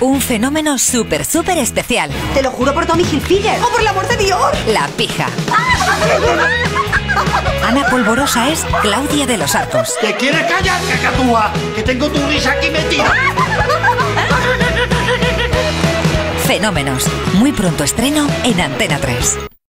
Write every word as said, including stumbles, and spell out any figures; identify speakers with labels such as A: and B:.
A: Un fenómeno súper, súper especial.
B: Te lo juro por Tommy Hilfiger. ¡Oh, por el amor de Dios!
A: La pija. Ana Polvorosa es Claudia de los Arcos.
C: ¿Te quieres callar, cacatúa? Que tengo tu risa aquí metida.
A: Fenómenos. Muy pronto estreno en Antena tres.